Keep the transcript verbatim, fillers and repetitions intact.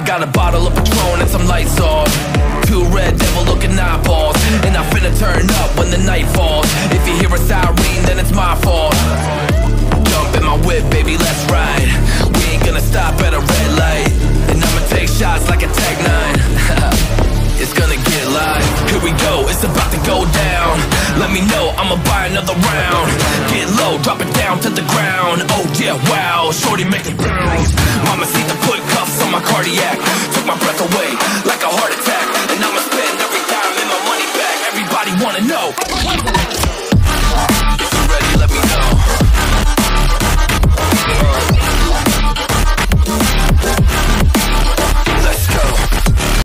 got a bottle of Patron and some lights off, two red devil looking eyeballs, and I'm finna turn up when the night falls. If you hear a siren, then it's my fault. Jump in my whip, baby, let's ride. We ain't gonna stop at a red light, and I'ma take shots like a Tech nine. It's gonna get live. Here we go, it's about to go down. Let me know, I'ma buy another round. Get low, drop it down to the ground. Oh yeah, wow, shorty make it bounce. Mama see the put cuffs on my cardiac. Took my breath away like a heart attack, and I'ma spend every dime and my money back. Everybody wanna know.